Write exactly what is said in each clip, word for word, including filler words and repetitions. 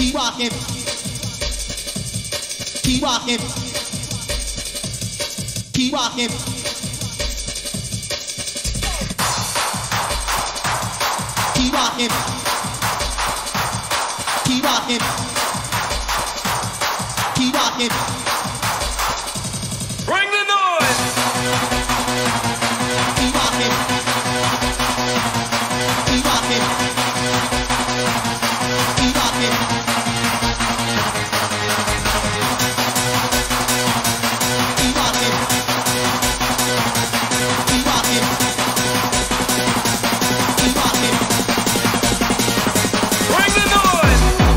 Keep rocking. Keep rocking. Keep rocking. Keep rocking. Keep rocking. Keep rocking. Bring the noise. Keep rocking. Keep rocking. Keep rocking. Keep rocking. Keep rocking. Keep rocking. Bring the noise.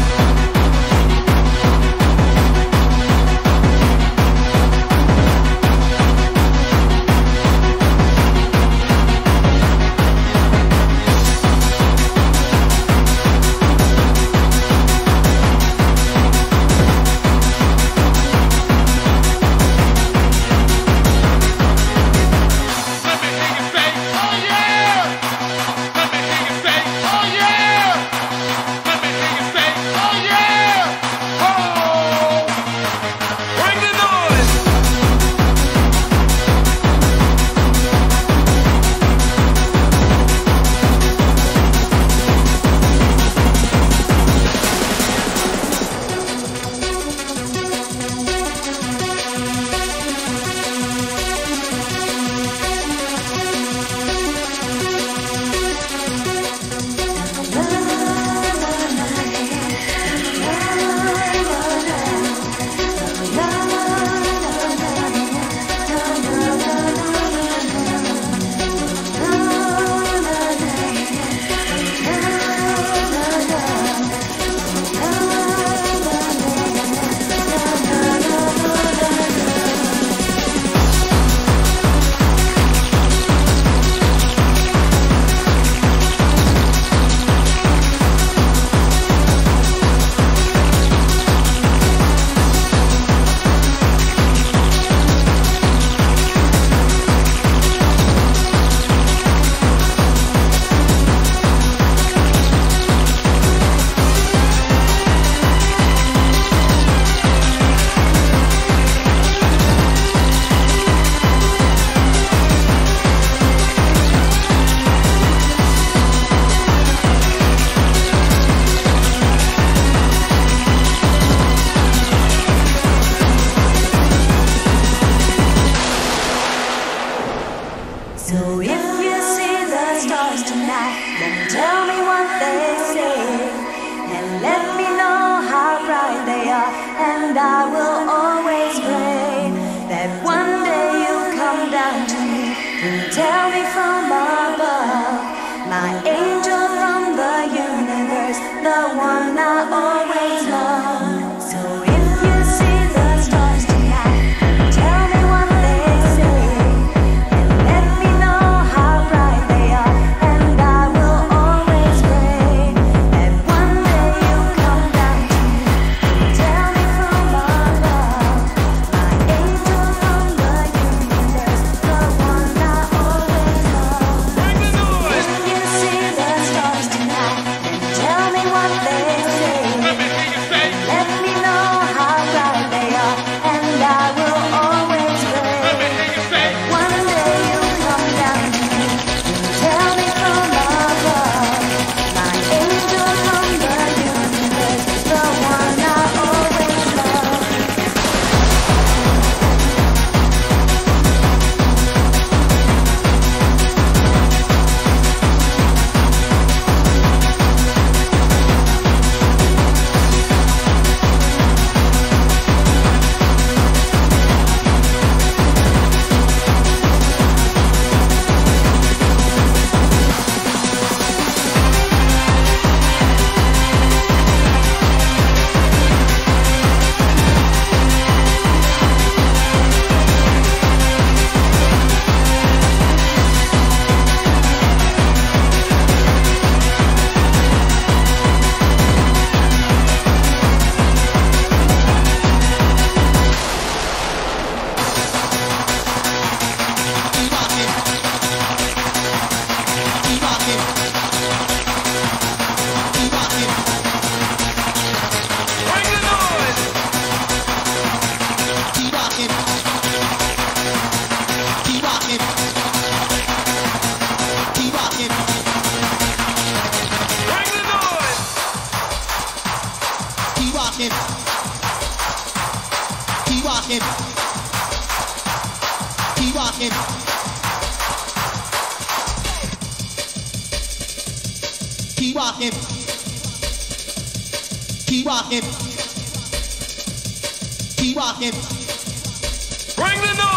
So if you see the stars tonight, then tell me what they say, and let me know how bright they are, and I will always pray that one day you'll come down to me and tell me from above, my angel from the universe, the one I always love. So if you see the stars tonight, then tell me what they say, and let me know how bright they are, and I will always pray that one day you'll come down to me and tell me from above, my angel from the universe, the one I always love. If you see the stars tonight, then tell me what they say. rocking. Keep rocking. Keep rocking. Keep rocking. Keep rocking. Bring the noise.